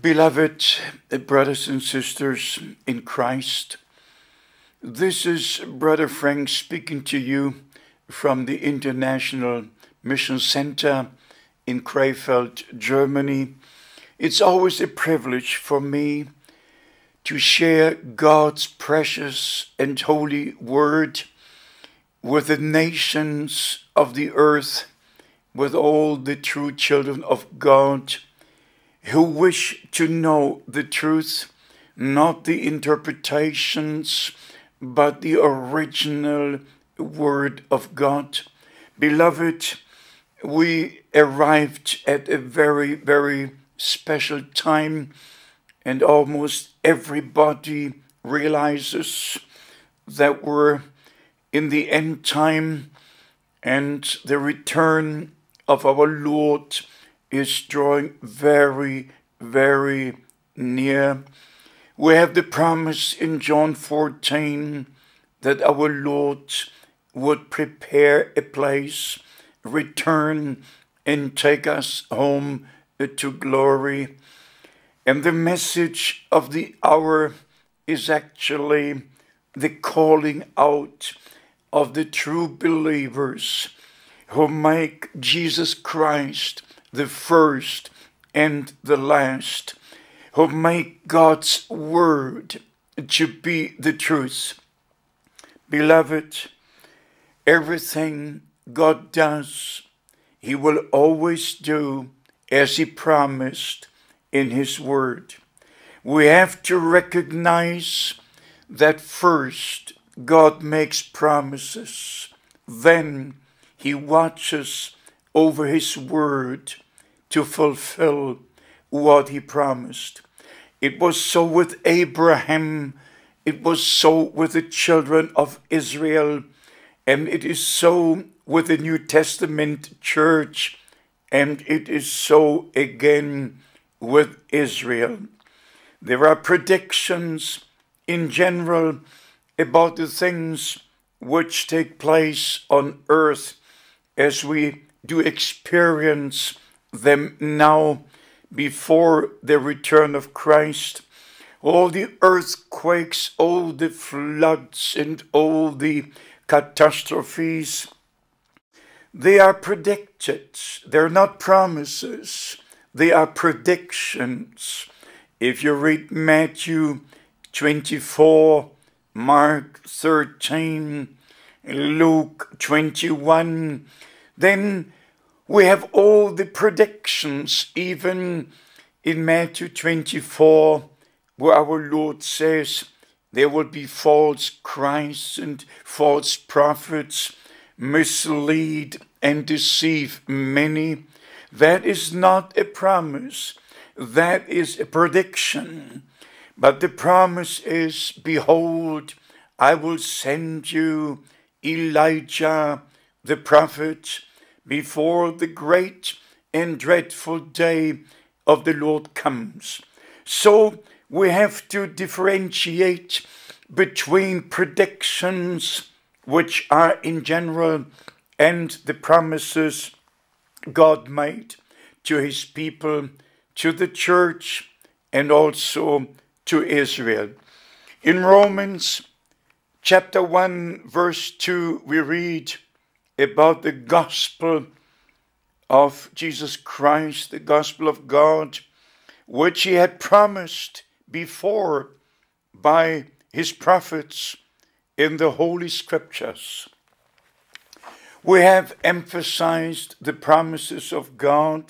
Beloved brothers and sisters in Christ, this is Brother Frank speaking to you from the International Mission Center in Krefeld, Germany. It's always a privilege for me to share God's precious and holy word with the nations of the earth, with all the true children of God who wish to know the truth, not the interpretations, but the original Word of God. Beloved, we arrived at a very, very special time, and almost everybody realizes that we're in the end time, and the return of our Lord is drawing very, very near. We have the promise in John 14 that our Lord would prepare a place, return, and take us home to glory. And the message of the hour is actually the calling out of the true believers who make Jesus Christ the first and the last, who make God's word to be the truth. Beloved, everything God does, He will always do as He promised in His word. We have to recognize that first God makes promises, then He watches over His word to fulfill what He promised. It was so with Abraham, it was so with the children of Israel, and it is so with the New Testament church, and it is so again with Israel. There are predictions in general about the things which take place on earth as we do experience them now before the return of Christ. All the earthquakes, all the floods, and all the catastrophes, they are predicted. They're not promises. They are predictions. If you read Matthew 24, Mark 13, Luke 21, then we have all the predictions, even in Matthew 24, where our Lord says there will be false Christs and false prophets, mislead and deceive many. That is not a promise. That is a prediction. But the promise is, behold, I will send you Elijah the prophet before the great and dreadful day of the Lord comes. So we have to differentiate between predictions, which are in general, and the promises God made to His people, to the church, and also to Israel. In Romans chapter 1, verse 2, we read about the gospel of Jesus Christ, the gospel of God, which He had promised before by His prophets in the Holy Scriptures. We have emphasized the promises of God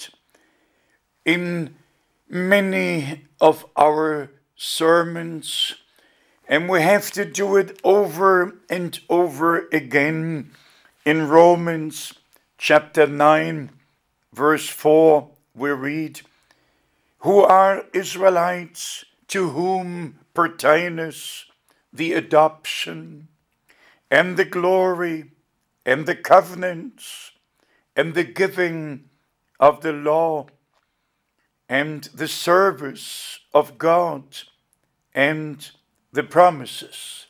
in many of our sermons, and we have to do it over and over again. In Romans chapter 9, verse 4, we read, who are Israelites, to whom pertaineth the adoption, and the glory, and the covenants, and the giving of the law, and the service of God, and the promises.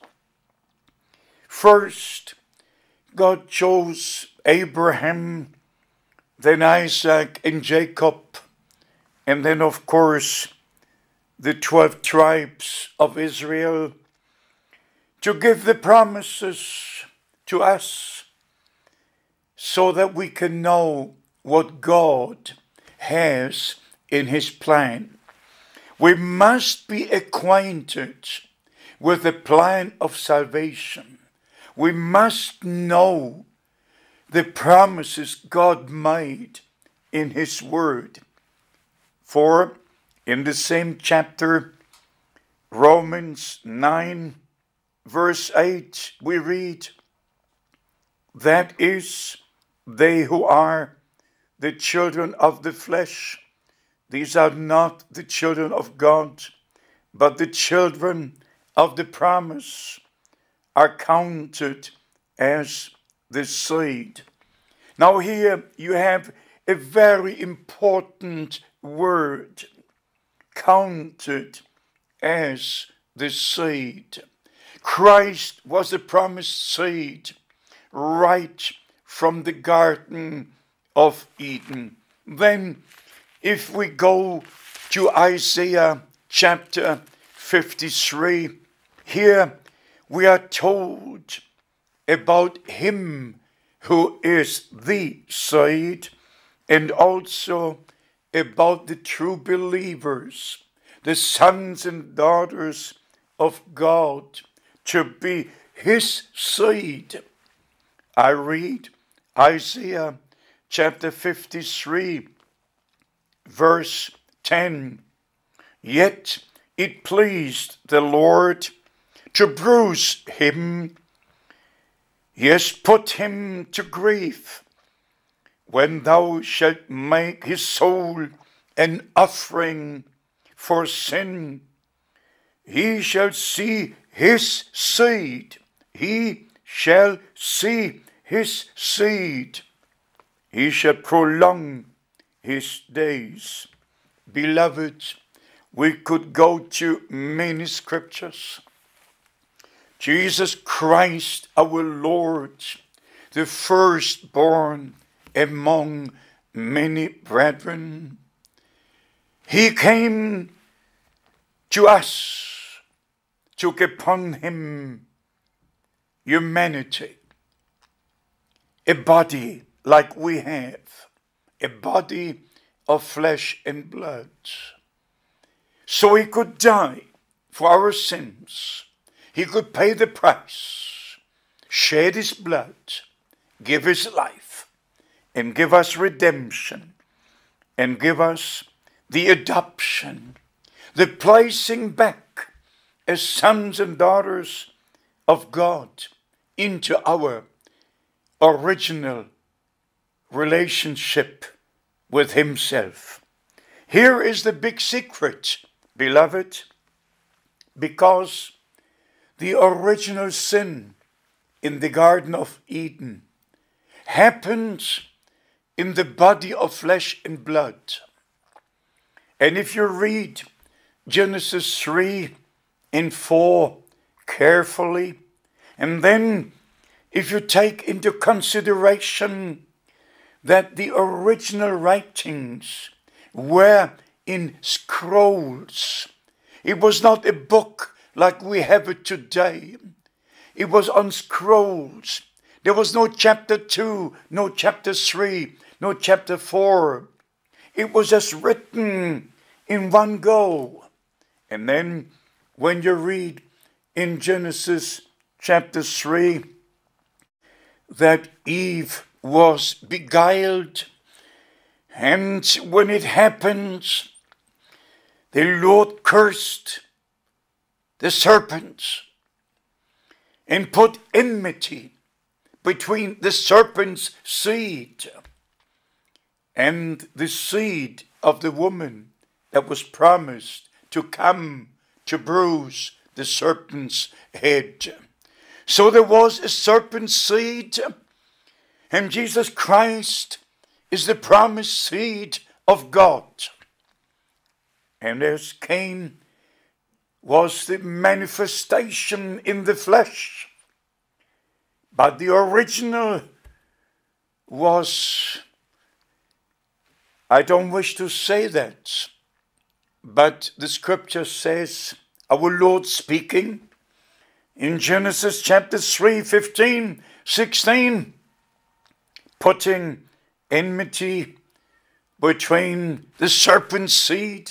First, God chose Abraham, then Isaac and Jacob, and then, of course, the 12 tribes of Israel to give the promises to us so that we can know what God has in his plan. We must be acquainted with the plan of salvation. We must know the promises God made in his word. For in the same chapter, Romans 9, verse 8, we read, that is, they who are the children of the flesh, these are not the children of God, but the children of the promise are counted as the seed. Now here you have a very important word, counted as the seed. Christ was the promised seed right from the Garden of Eden. Then if we go to Isaiah chapter 53, here we are told about him who is the seed, and also about the true believers, the sons and daughters of God, to be his seed. I read Isaiah chapter 53, verse 10. Yet it pleased the Lord to bruise him, yes, put him to grief. When thou shalt make his soul an offering for sin, he shall see his seed. He shall see his seed. He shall prolong his days. Beloved, we could go to many scriptures. Jesus Christ, our Lord, the firstborn among many brethren, he came to us, took upon him humanity, a body like we have, a body of flesh and blood, so he could die for our sins. He could pay the price, shed his blood, give his life, and give us redemption, and give us the adoption, the placing back as sons and daughters of God into our original relationship with himself. Here is the big secret, beloved, because the original sin in the Garden of Eden happened in the body of flesh and blood. And if you read Genesis 3 and 4 carefully, and then if you take into consideration that the original writings were in scrolls, it was not a book like we have it today. It was on scrolls. There was no chapter 2, no chapter 3, no chapter 4. It was just written in one go. And then when you read in Genesis chapter 3 that Eve was beguiled, and when it happened, the Lord cursed the serpent and put enmity between the serpent's seed and the seed of the woman that was promised to come to bruise the serpent's head. So there was a serpent seed, and Jesus Christ is the promised seed of God. And as Cain was the manifestation in the flesh, but the original was, I don't wish to say that, But the scripture says, our Lord speaking in Genesis chapter 3, 15, 16, putting enmity between the serpent's seed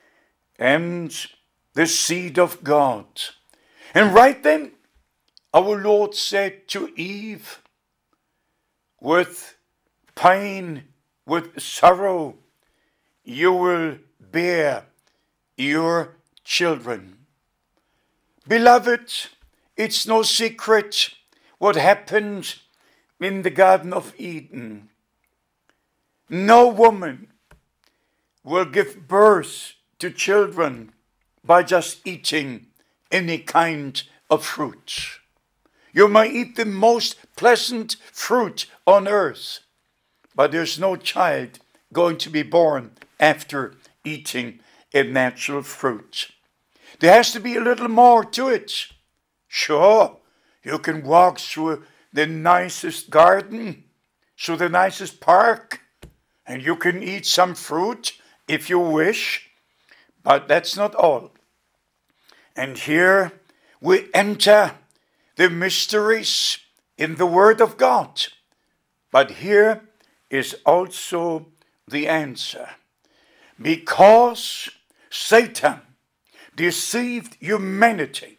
and the seed of God. And right then, our Lord said to Eve, with pain, with sorrow, you will bear your children. Beloved, it's no secret what happened in the Garden of Eden. No woman will give birth to children by just eating any kind of fruit. You may eat the most pleasant fruit on earth, but there's no child going to be born after eating a natural fruit. There has to be a little more to it. Sure, you can walk through the nicest garden, through the nicest park, and you can eat some fruit if you wish, but that's not all. And here we enter the mysteries in the Word of God. But here is also the answer. Because Satan deceived humanity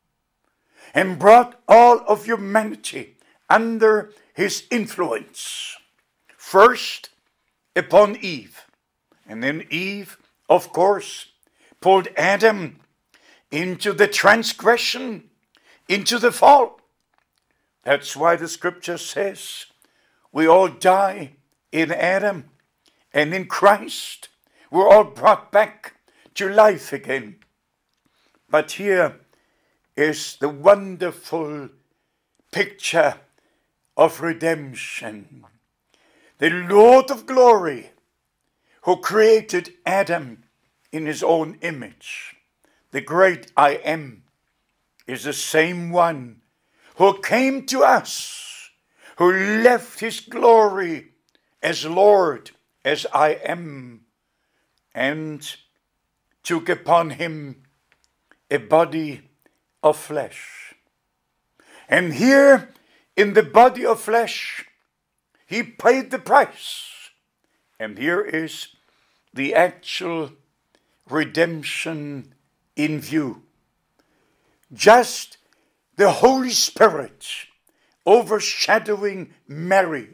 and brought all of humanity under his influence. First upon Eve. And then Eve, of course, pulled Adam into the transgression, into the fall. That's why the scripture says we all die in Adam, and in Christ we're all brought back to life again. But here is the wonderful picture of redemption. The Lord of glory, who created Adam in his own image, the great I Am, is the same one who came to us, who left his glory as Lord, as I Am, and took upon him a body of flesh. And here in the body of flesh, he paid the price. And here is the actual redemption in view. Just the Holy Spirit overshadowing Mary,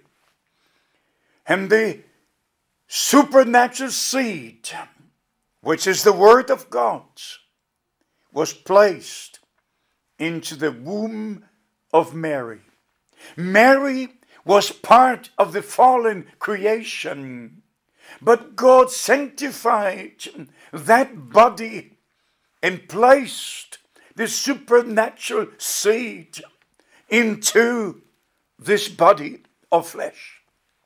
and the supernatural seed, which is the Word of God, was placed into the womb of Mary. Mary was part of the fallen creation, but God sanctified that body and placed the supernatural seed into this body of flesh.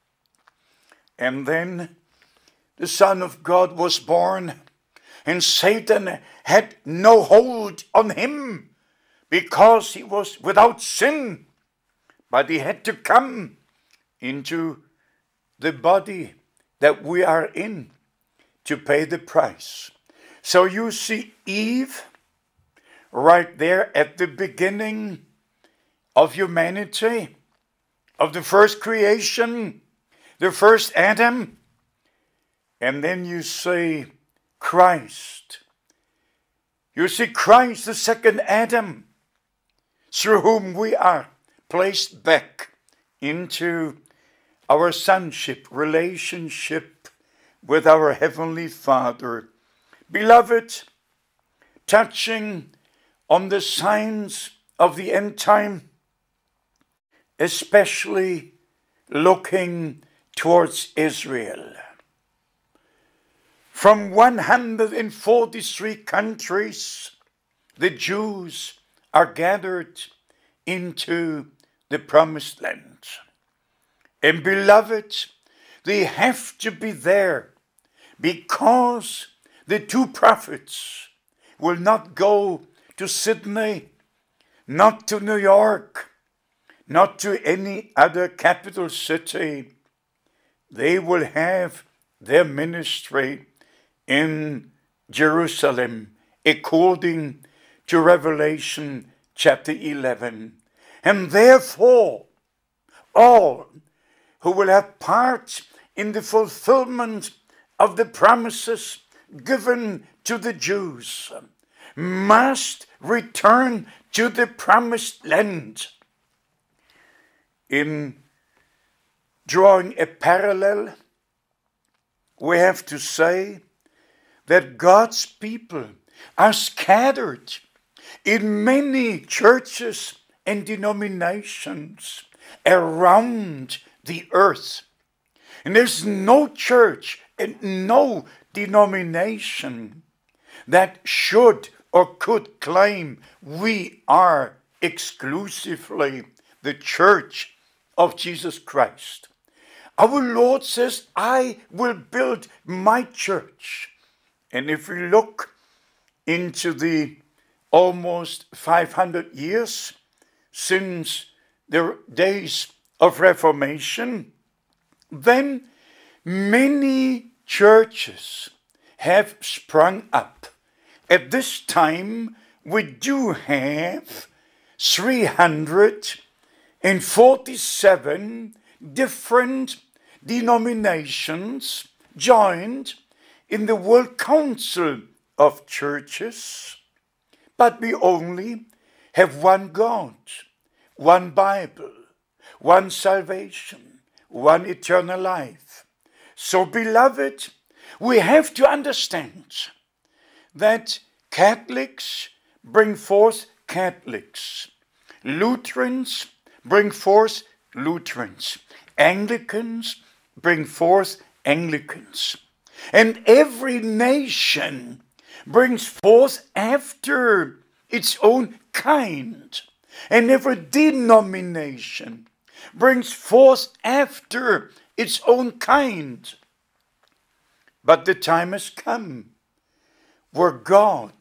And then the Son of God was born, and Satan had no hold on him because he was without sin. But he had to come into the body that we are in to pay the price. So you see Eve right there at the beginning of humanity, of the first creation, the first Adam. And then you see Christ. You see Christ, the second Adam, through whom we are placed back into our sonship relationship with our Heavenly Father. Beloved, touching on the signs of the end time, especially looking towards Israel. From 143 countries, the Jews are gathered into the promised land. And beloved, they have to be there because the two prophets will not go to Sydney, not to New York, not to any other capital city. They will have their ministry in Jerusalem, according to Revelation chapter 11. And therefore, all who will have part in the fulfillment of the promises given to the Jews must return to the promised land. In drawing a parallel, we have to say that God's people are scattered in many churches and denominations around the earth. And there's no church and no denomination that should or could claim we are exclusively the church of Jesus Christ. Our Lord says, I will build my church. And if we look into the almost 500 years since the days of Reformation, then many churches have sprung up. At this time, we do have 347 different denominations joined in the World Council of Churches, but we only have one God, one Bible, one salvation, one eternal life. So, beloved, we have to understand that Catholics bring forth Catholics, Lutherans bring forth Lutherans, Anglicans bring forth Anglicans, and every nation brings forth after its own kind, and every denomination brings forth after its own kind. But the time has come where God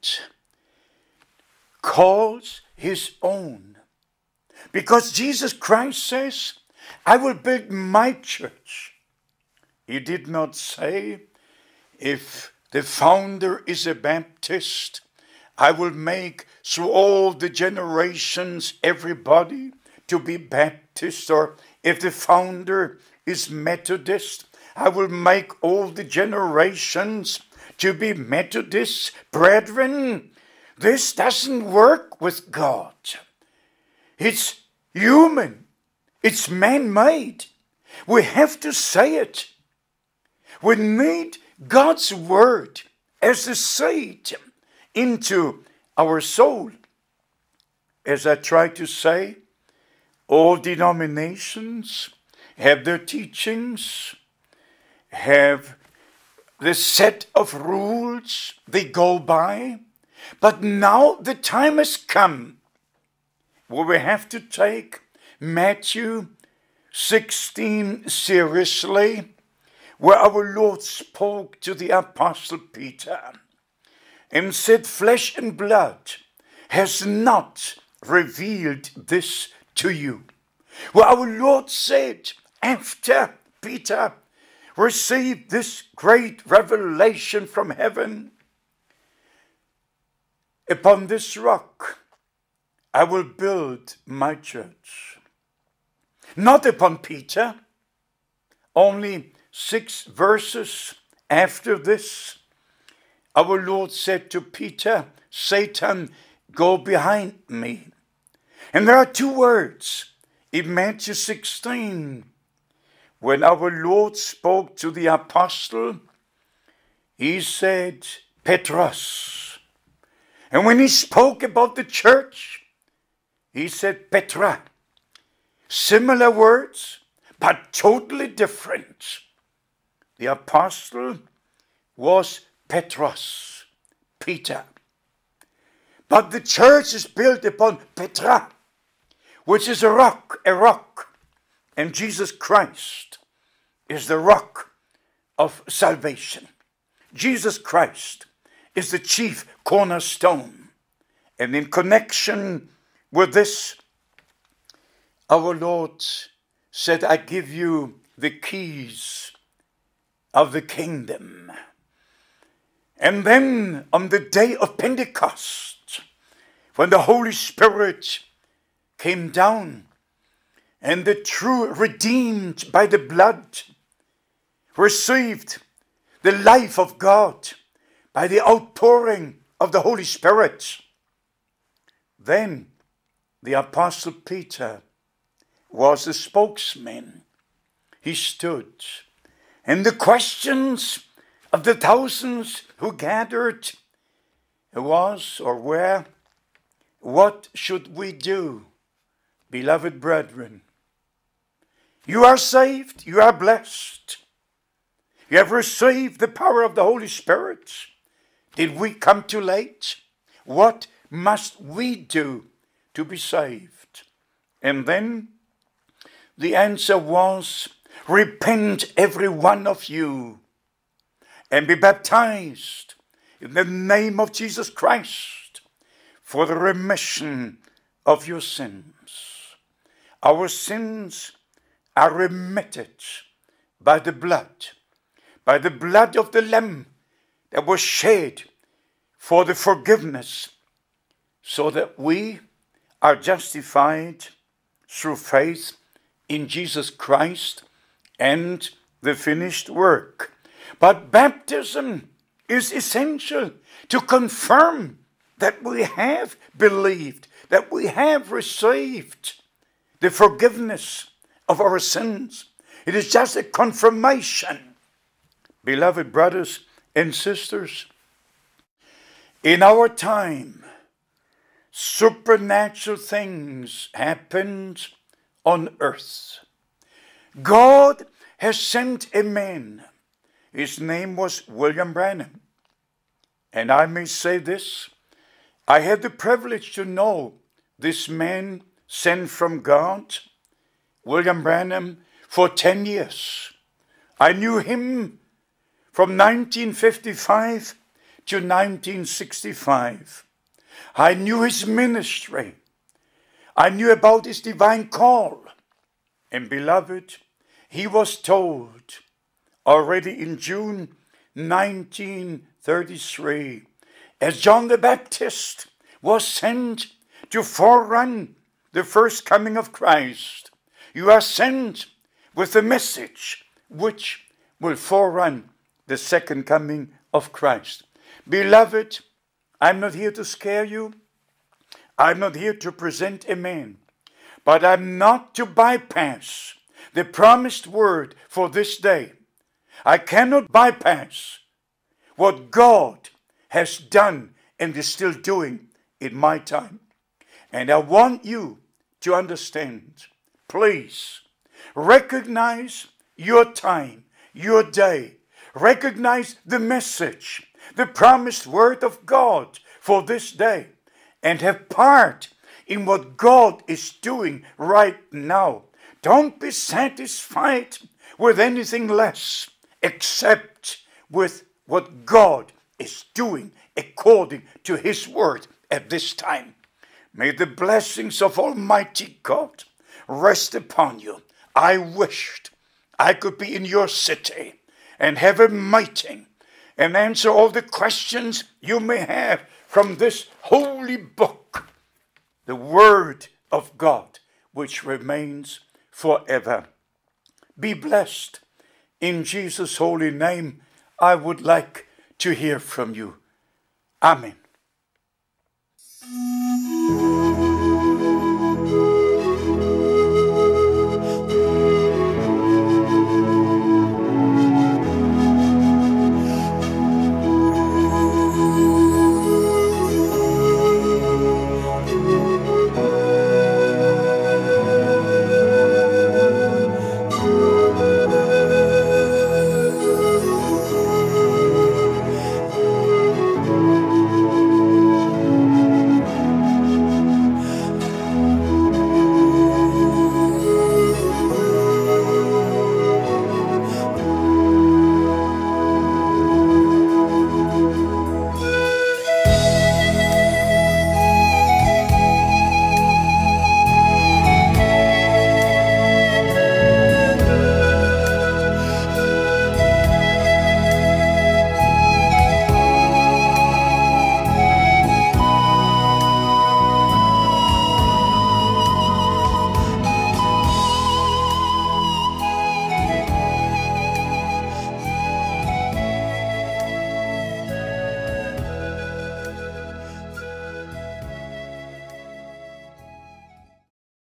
calls his own. Because Jesus Christ says, I will build my church. He did not say, if the founder is a Baptist, I will make through all the generations everybody to be Baptist. Or if the founder is Methodist, I will make all the generations to be Methodists. Brethren, this doesn't work with God. It's human. It's man-made. We have to say it. We need God's word as a seed into our soul. As I try to say, all denominations have their teachings, have the set of rules they go by. But now the time has come where we have to take Matthew 16 seriously, where our Lord spoke to the Apostle Peter and said, flesh and blood has not revealed this to you. Where our Lord said, after Peter received this great revelation from heaven, upon this rock I will build my church. Not upon Peter. Only 6 verses after this, our Lord said to Peter, Satan, go behind me. And there are 2 words in Matthew 16. When our Lord spoke to the apostle, he said, Petros. And when he spoke about the church, he said, Petra. Similar words, but totally different. The apostle was Petros, Peter. But the church is built upon Petra, which is a rock. And Jesus Christ is the rock of salvation. Jesus Christ is the chief cornerstone. And in connection with this, our Lord said, I give you the keys of the kingdom. And then on the day of Pentecost, when the Holy Spirit came down, and the true redeemed by the blood received the life of God by the outpouring of the Holy Spirit, then the Apostle Peter was the spokesman. He stood, and the questions of the thousands who gathered was or were, what should we do, beloved brethren? You are saved, you are blessed. You have received the power of the Holy Spirit. Did we come too late? What must we do to be saved? And then the answer was, repent every one of you and be baptized in the name of Jesus Christ for the remission of your sins. Our sins are remitted by the blood of the Lamb that was shed for the forgiveness, so that we are justified through faith in Jesus Christ and the finished work. But baptism is essential to confirm that we have believed, that we have received the forgiveness of our sins. It is just a confirmation. Beloved brothers and sisters, in our time, supernatural things happened on earth. God has sent a man. His name was William Branham. And I may say this, I had the privilege to know this man sent from God, William Branham, for 10 years. I knew him from 1955 to 1965. I knew his ministry. I knew about his divine call. And beloved, he was told already in June 1933, as John the Baptist was sent to forerun the first coming of Christ, you are sent with a message which will forerun the second coming of Christ. Beloved, I'm not here to scare you. I'm not here to present a man. But I'm not to bypass the promised word for this day. I cannot bypass what God has done and is still doing in my time. And I want you to understand, please, recognize your time, your day. Recognize the message, the promised word of God for this day, and have part in what God is doing right now. Don't be satisfied with anything less except with what God is doing according to his word at this time. May the blessings of Almighty God rest upon you. I wished I could be in your city and have a meeting and answer all the questions you may have from this holy book, the Word of God, which remains forever. Be blessed. In Jesus' holy name, I would like to hear from you. Amen.